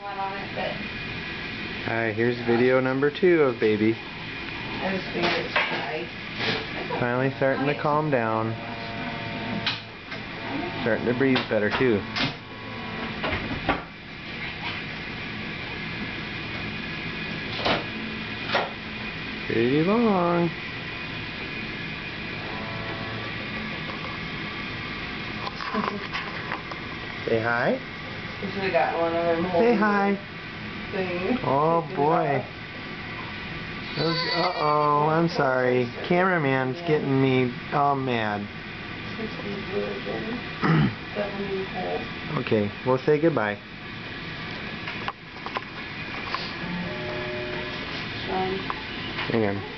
one on it, but Alright, here's video number 2 of baby. I just figured it's right. Finally starting to calm down. Starting to breathe better too. Pretty long. Say hi. We should have got one of them. Say hi. Thing. Oh boy. Uh-oh, I'm sorry. Cameraman's getting me all mad. Okay, we'll say goodbye. Hang on.